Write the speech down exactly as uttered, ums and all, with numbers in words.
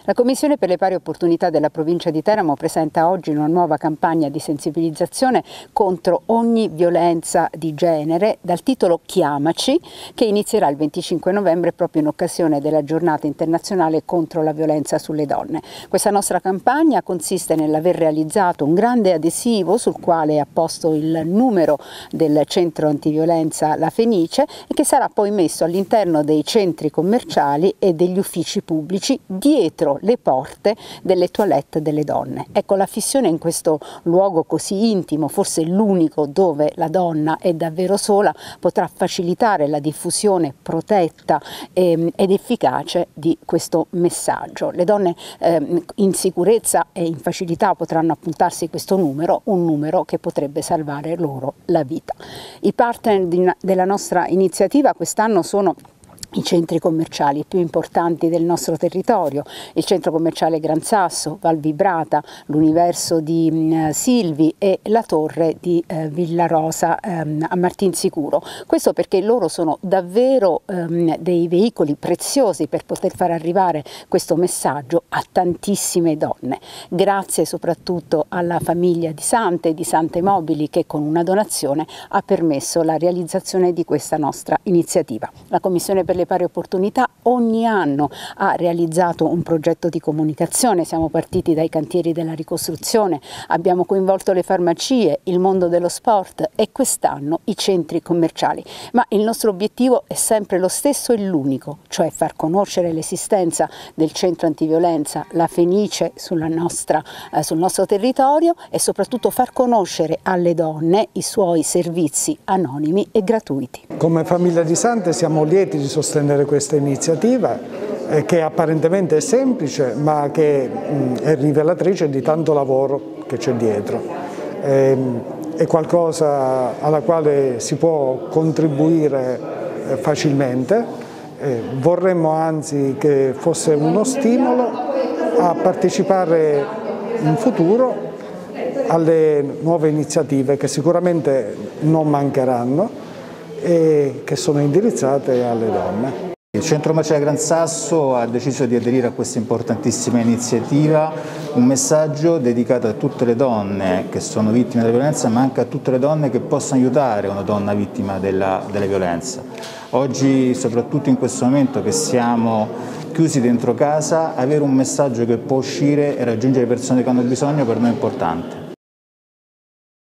La Commissione per le pari opportunità della provincia di Teramo presenta oggi una nuova campagna di sensibilizzazione contro ogni violenza di genere dal titolo Chiamaci, che inizierà il venticinque novembre proprio in occasione della giornata internazionale contro la violenza sulle donne. Questa nostra campagna consiste nell'aver realizzato un grande adesivo sul quale è apposto il numero del centro antiviolenza La Fenice e che sarà poi messo all'interno dei centri commerciali e degli uffici pubblici dietro le porte delle toilette delle donne. Ecco, la fissione in questo luogo così intimo, forse l'unico dove la donna è davvero sola, potrà facilitare la diffusione protetta eh, ed efficace di questo messaggio. Le donne eh, in sicurezza e in facilità potranno appuntarsi questo numero, un numero che potrebbe salvare loro la vita. I partner di, della nostra iniziativa quest'anno sono i centri commerciali più importanti del nostro territorio, il centro commerciale Gran Sasso, Val Vibrata, l'Universo di mh, Silvi e la torre di eh, Villa Rosa ehm, a Martinsicuro. Questo perché loro sono davvero ehm, dei veicoli preziosi per poter far arrivare questo messaggio a tantissime donne. Grazie soprattutto alla famiglia di Sante, di Sante Mobili, che con una donazione ha permesso la realizzazione di questa nostra iniziativa. La Commissione per le pari opportunità ogni anno ha realizzato un progetto di comunicazione, siamo partiti dai cantieri della ricostruzione, abbiamo coinvolto le farmacie, il mondo dello sport e quest'anno i centri commerciali, ma il nostro obiettivo è sempre lo stesso e l'unico, cioè far conoscere l'esistenza del centro antiviolenza La Fenice sulla nostra, eh, sul nostro territorio e soprattutto far conoscere alle donne i suoi servizi anonimi e gratuiti. Come famiglia di Sante siamo lieti di sostenere questa iniziativa eh, che apparentemente è semplice ma che mh, è rivelatrice di tanto lavoro che c'è dietro. Eh, è qualcosa alla quale si può contribuire eh, facilmente, eh, vorremmo anzi che fosse uno stimolo a partecipare in futuro alle nuove iniziative che sicuramente non mancheranno e che sono indirizzate alle donne. Il Centro Commerciale Gran Sasso ha deciso di aderire a questa importantissima iniziativa, un messaggio dedicato a tutte le donne che sono vittime della violenza, ma anche a tutte le donne che possono aiutare una donna vittima della, della violenza. Oggi, soprattutto in questo momento che siamo chiusi dentro casa, avere un messaggio che può uscire e raggiungere le persone che hanno bisogno per noi è importante.